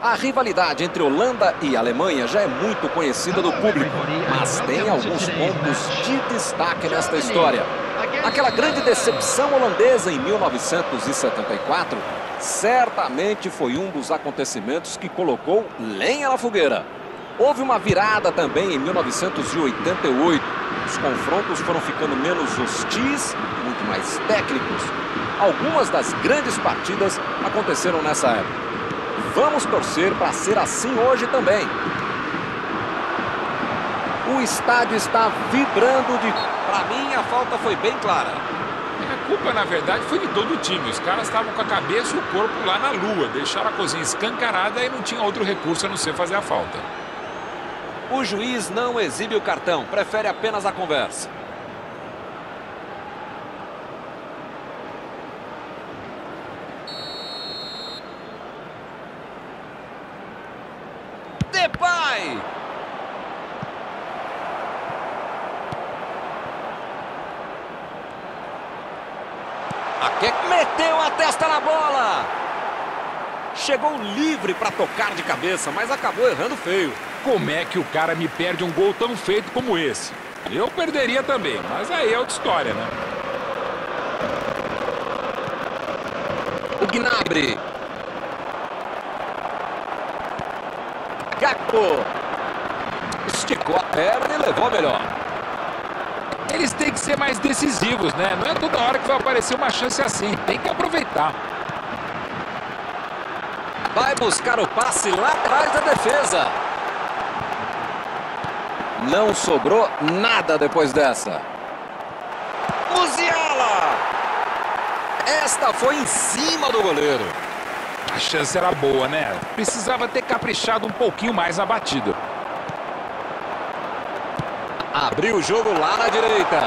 A rivalidade entre Holanda e Alemanha já é muito conhecida do público, mas tem alguns pontos de destaque nesta história. Aquela grande decepção holandesa em 1974 certamente foi um dos acontecimentos que colocou lenha na fogueira. Houve uma virada também em 1988. Os confrontos foram ficando menos hostis, muito mais técnicos. Algumas das grandes partidas aconteceram nessa época. Vamos torcer para ser assim hoje também. O estádio está vibrando de... Para mim, a falta foi bem clara. A culpa, na verdade, foi de todo o time. Os caras estavam com a cabeça e o corpo lá na lua. Deixaram a cozinha escancarada e não tinha outro recurso a não ser fazer a falta. O juiz não exibe o cartão, prefere apenas a conversa. Depay! Aqui meteu a testa na bola! Chegou livre para tocar de cabeça, mas acabou errando feio. Como é que o cara me perde um gol tão feito como esse? Eu perderia também, mas aí é outra história, né? O Gnabry. Gakpo. Esticou a perna e levou melhor. Eles têm que ser mais decisivos, né? Não é toda hora que vai aparecer uma chance assim. Tem que aproveitar. Vai buscar o passe lá atrás da defesa. Não sobrou nada depois dessa. Musiala! Esta foi em cima do goleiro. A chance era boa, né? Precisava ter caprichado um pouquinho mais na batida. Abriu o jogo lá na direita.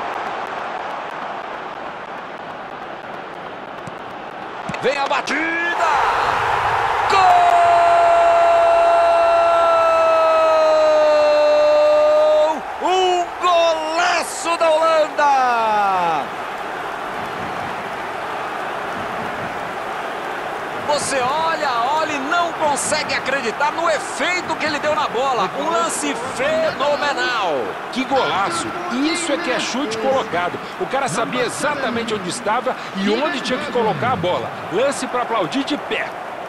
Vem a batida! Gol! Um golaço da Holanda! Você olha e não consegue acreditar no efeito que ele deu na bola. Um lance fenomenal. Que golaço! Isso é que é chute colocado. O cara sabia exatamente onde estava e onde tinha que colocar a bola. Lance para aplaudir de pé.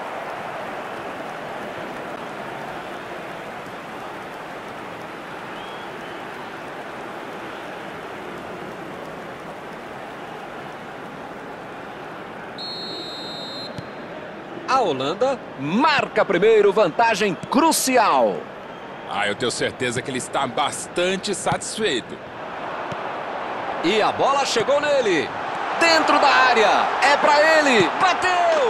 A Holanda marca primeiro, vantagem crucial. Eu tenho certeza que ele está bastante satisfeito. E a bola chegou nele. Dentro da área. É para ele. Bateu!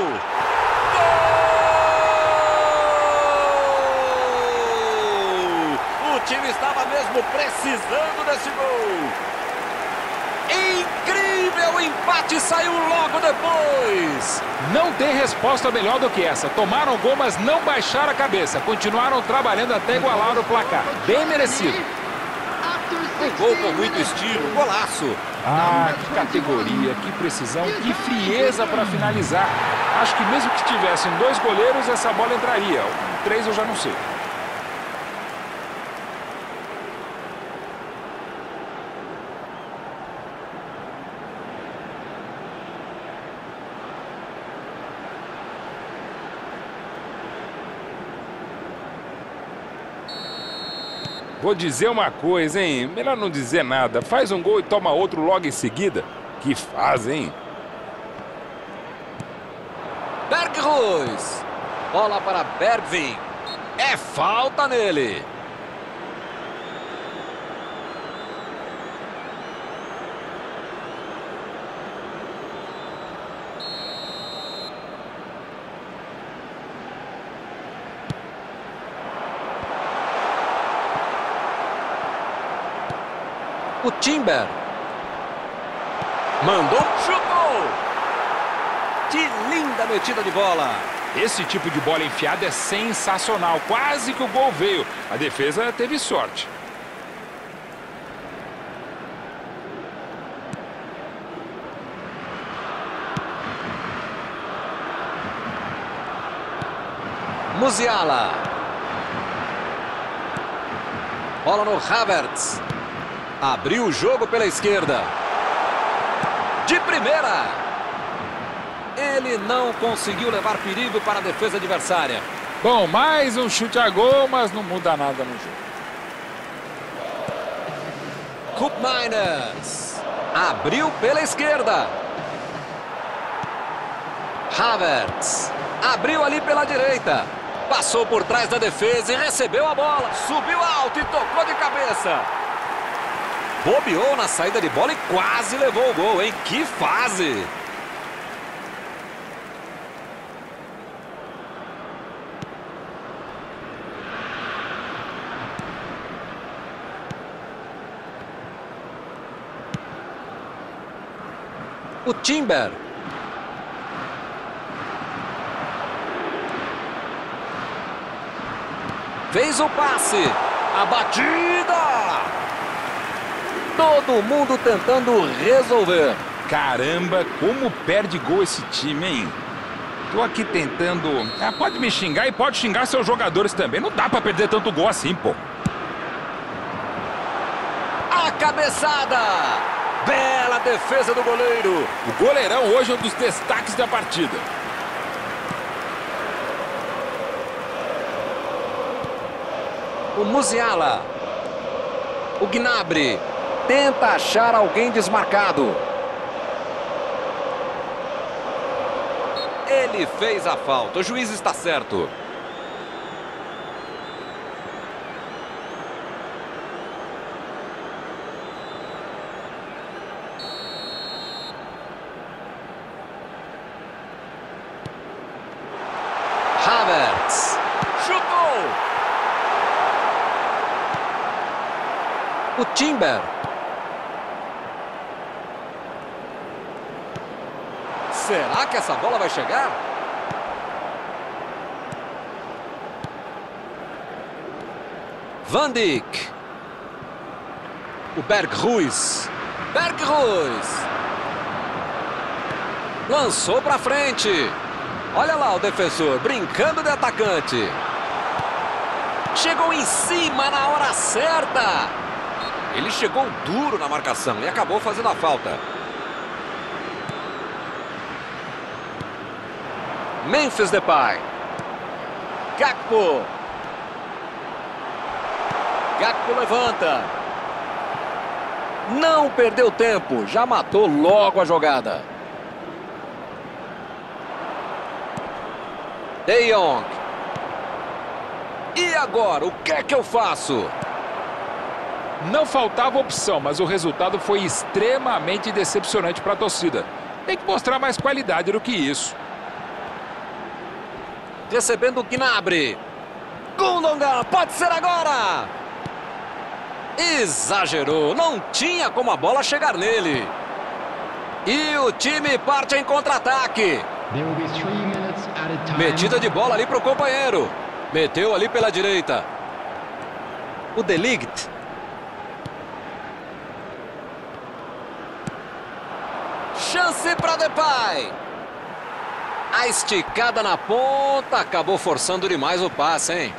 Gol! O time estava mesmo precisando desse gol. Incrível! O empate saiu logo depois. Não tem resposta melhor do que essa. Tomaram gol, mas não baixaram a cabeça. Continuaram trabalhando até igualar o placar. Bem merecido. Um gol com muito estilo, golaço. Que categoria, que precisão, que frieza para finalizar. Acho que mesmo que tivessem 2 goleiros, essa bola entraria. 3 eu já não sei. Vou dizer uma coisa, hein? Melhor não dizer nada. Faz um gol e toma outro logo em seguida. Que faz, hein? Berghuis. Bola para Bergvin. É falta nele. O Timber. Mandou, chutou. Que linda metida de bola. Esse tipo de bola enfiada é sensacional. Quase que o gol veio. A defesa teve sorte. Musiala. Bola no Havertz. Abriu o jogo pela esquerda. De primeira. Ele não conseguiu levar perigo para a defesa adversária. Bom, mais um chute a gol, mas não muda nada no jogo. Koopmeiners. Abriu pela esquerda. Havertz. Abriu ali pela direita. Passou por trás da defesa e recebeu a bola. Subiu alto e tocou de cabeça. Bobeou na saída de bola e quase levou o gol, hein? Que fase! O Timber. Fez o passe. A batida. Todo mundo tentando resolver. Caramba, como perde gol esse time, hein? Tô aqui tentando... pode me xingar e pode xingar seus jogadores também. Não dá pra perder tanto gol assim, pô. A cabeçada. Bela defesa do goleiro. O goleirão hoje é um dos destaques da partida. O Musiala. O Gnabry. Tenta achar alguém desmarcado. Ele fez a falta. O juiz está certo. Havertz. Chutou. O Timber. Será que essa bola vai chegar? Van Dijk. O Berghuis. Berghuis. Lançou para frente. Olha lá o defensor brincando de atacante. Chegou em cima na hora certa. Ele chegou duro na marcação e acabou fazendo a falta. Memphis Depay. Gakpo. Gakpo levanta. Não perdeu tempo, já matou logo a jogada. De Jong. E agora, o que é que eu faço? Não faltava opção, mas o resultado foi extremamente decepcionante para a torcida. Tem que mostrar mais qualidade do que isso. Recebendo o Gnabry. Gundogan, pode ser agora! Exagerou, não tinha como a bola chegar nele. E o time parte em contra-ataque. Metida de bola ali para o companheiro. Meteu ali pela direita. O De Ligt. Chance para Depay. A esticada na ponta acabou forçando demais o passe, hein?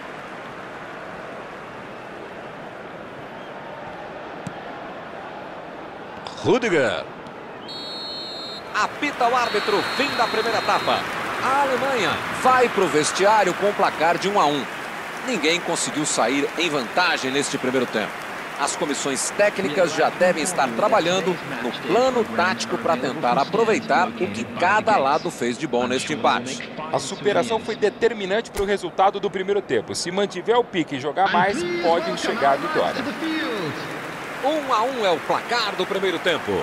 Rüdiger. Apita o árbitro, fim da primeira etapa. A Alemanha vai para o vestiário com o placar de 1-1. Ninguém conseguiu sair em vantagem neste primeiro tempo. As comissões técnicas já devem estar trabalhando no plano tático para tentar aproveitar o que cada lado fez de bom neste empate. A superação foi determinante para o resultado do primeiro tempo. Se mantiver o pique e jogar mais, pode chegar à vitória. 1-1 é o placar do primeiro tempo.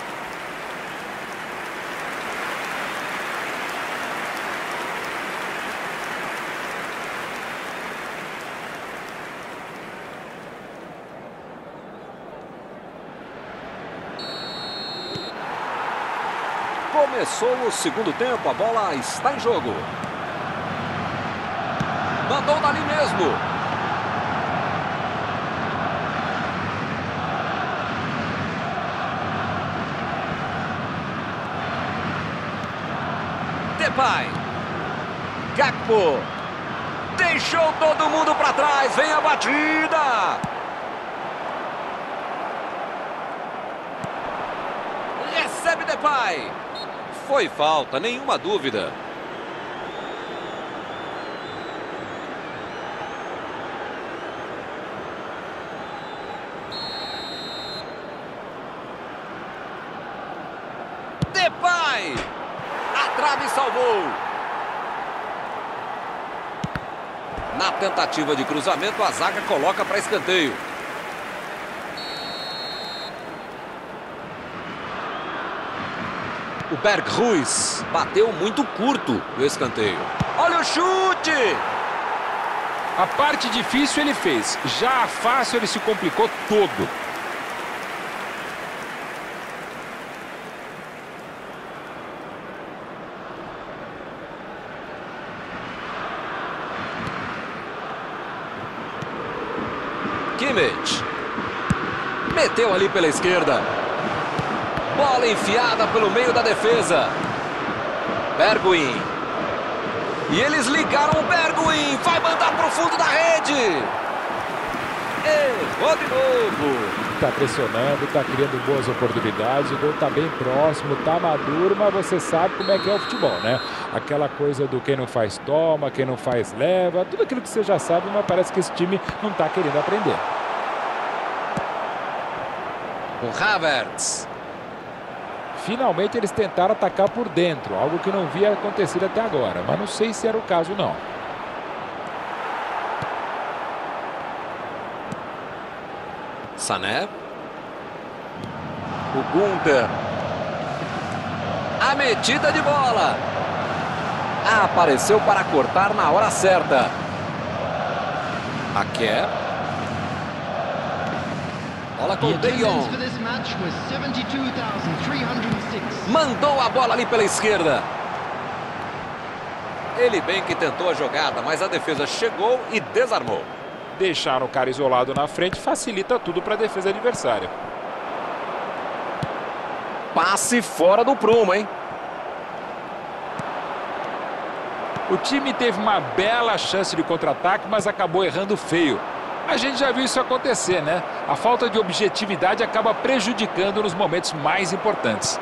Começou o segundo tempo, a bola está em jogo. Mandou dali mesmo. Depay. Gakpo. Deixou todo mundo para trás. Vem a batida. Recebe Depay. Foi falta, nenhuma dúvida. Depay. A trave salvou. Na tentativa de cruzamento, a zaga coloca para escanteio. O Berghuis bateu muito curto no escanteio. Olha o chute! A parte difícil ele fez. Já a fácil ele se complicou todo. Kimmich. Meteu ali pela esquerda. Bola enfiada pelo meio da defesa. Bergwijn. E eles ligaram o Bergwijn. Vai mandar para o fundo da rede. Errou de novo. Está pressionando, está criando boas oportunidades. O gol está bem próximo, está maduro, mas você sabe como é que é o futebol, né? Aquela coisa do quem não faz toma, quem não faz leva. Tudo aquilo que você já sabe, mas parece que esse time não está querendo aprender. O Havertz. Finalmente eles tentaram atacar por dentro, algo que não havia acontecido até agora, mas não sei se era o caso não. Sané. O Günther. A metida de bola. Apareceu para cortar na hora certa. Aké. Bola com o De Jong. Mandou a bola ali pela esquerda. Ele bem que tentou a jogada, mas a defesa chegou e desarmou. Deixar o cara isolado na frente facilita tudo para a defesa adversária. Passe fora do prumo, hein? O time teve uma bela chance de contra-ataque, mas acabou errando feio. A gente já viu isso acontecer, né? A falta de objetividade acaba prejudicando nos momentos mais importantes.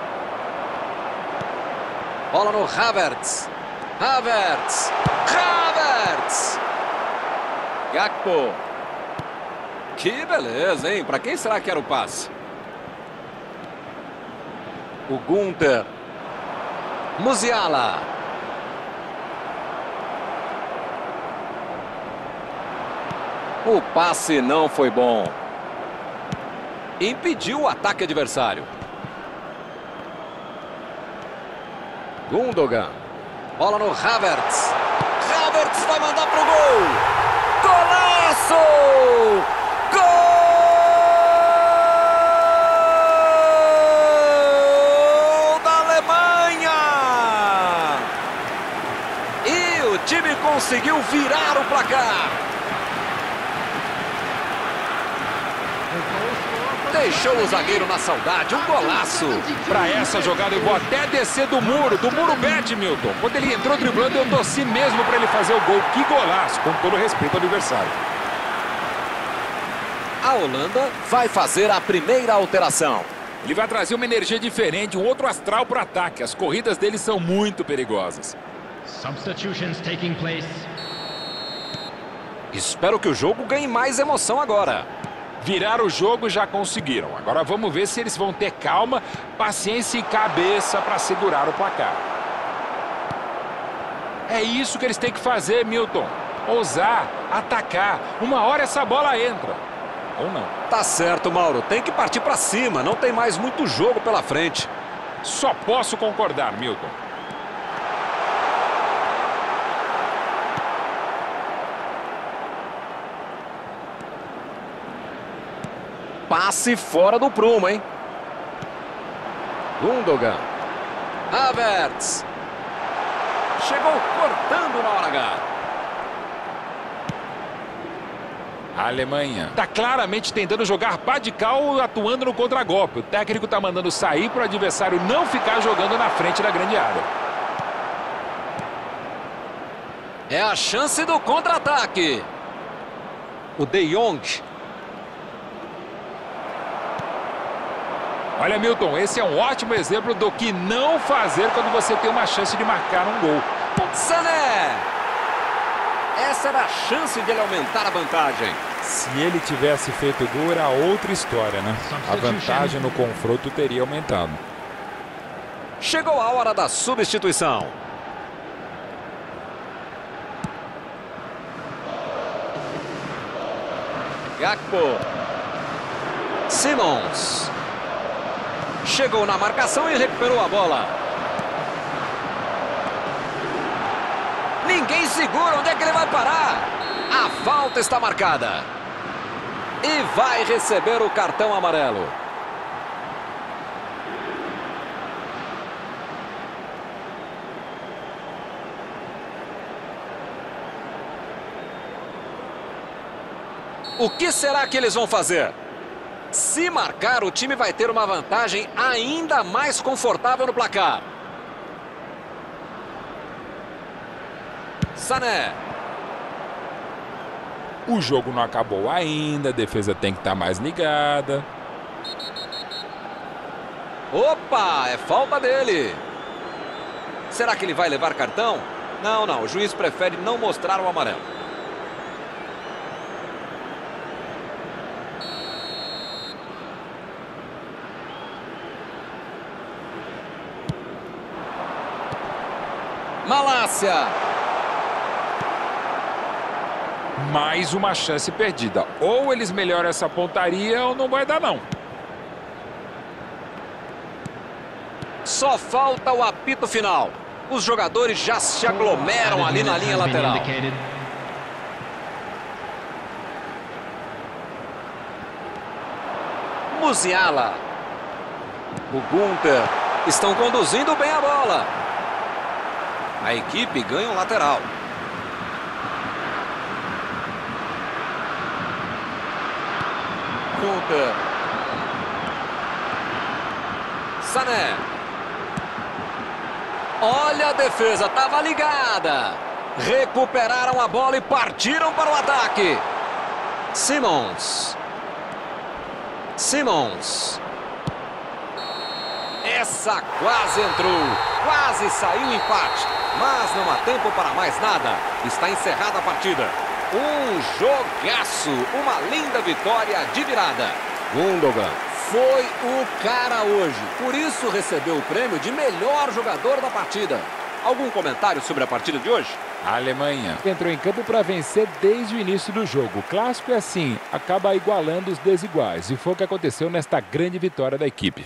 Bola no Havertz. Havertz. Havertz. Gakpo. Que beleza, hein? Para quem será que era o passe? O Günther. Musiala. O passe não foi bom. Impediu o ataque adversário. Gundogan. Bola no Havertz. Havertz vai mandar pro gol. Golaço! Gol da Alemanha! E o time conseguiu virar o placar. Deixou o zagueiro na saudade, um golaço. Para essa jogada eu vou até descer do muro bet, Milton. Quando ele entrou driblando, eu torci mesmo para ele fazer o gol. Que golaço, com todo respeito ao adversário. A Holanda vai fazer a primeira alteração. Ele vai trazer uma energia diferente, um outro astral para o ataque. As corridas dele são muito perigosas. Substitutions taking place. Espero que o jogo ganhe mais emoção agora. Virar o jogo já conseguiram. Agora vamos ver se eles vão ter calma, paciência e cabeça para segurar o placar. É isso que eles têm que fazer, Milton. Ousar, atacar. Uma hora essa bola entra. Ou não. Tá certo, Mauro. Tem que partir para cima. Não tem mais muito jogo pela frente. Só posso concordar, Milton. Passe fora do prumo, hein? Gundogan. Havertz. Chegou cortando na hora H. A Alemanha está claramente tentando jogar pá de cal, atuando no contragolpe. O técnico está mandando sair para o adversário não ficar jogando na frente da grande área. É a chance do contra-ataque. O De Jong. Olha, Milton, esse é um ótimo exemplo do que não fazer quando você tem uma chance de marcar um gol. Sané! Essa era a chance de ele aumentar a vantagem. Se ele tivesse feito gol, era outra história, né? A vantagem no confronto teria aumentado. Chegou a hora da substituição. Gakpo. Simons. Chegou na marcação e recuperou a bola. Ninguém segura. Onde é que ele vai parar? A falta está marcada. E vai receber o cartão amarelo. O que será que eles vão fazer? Se marcar, o time vai ter uma vantagem ainda mais confortável no placar. Sané. O jogo não acabou ainda, a defesa tem que estar mais ligada. Opa, é falta dele. Será que ele vai levar cartão? Não, o juiz prefere não mostrar o amarelo. Malácia. Mais uma chance perdida. Ou eles melhoram essa pontaria ou não vai dar, não. Só falta o apito final. Os jogadores já se aglomeram ali na linha lateral. Musiala. O Gunter. Estão conduzindo bem a bola. A equipe ganha um lateral. Gunter. Sané. Olha a defesa, estava ligada. Recuperaram a bola e partiram para o ataque. Simons. Essa quase entrou. Quase saiu o empate. Mas não há tempo para mais nada. Está encerrada a partida. Um jogaço. Uma linda vitória de virada. Gundogan foi o cara hoje. Por isso recebeu o prêmio de melhor jogador da partida. Algum comentário sobre a partida de hoje? A Alemanha entrou em campo para vencer desde o início do jogo. O clássico é assim, acaba igualando os desiguais. E foi o que aconteceu nesta grande vitória da equipe.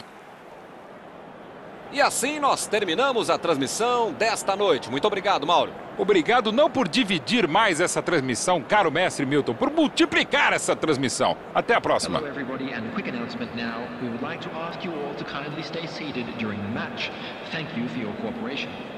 E assim nós terminamos a transmissão desta noite. Muito obrigado, Mauro. Obrigado não por dividir mais essa transmissão, caro mestre Milton, por multiplicar essa transmissão. Até a próxima. Hello everybody, and quick announcement now. We would like to ask you all to kindly stay seated during the match. Thank you for your cooperation.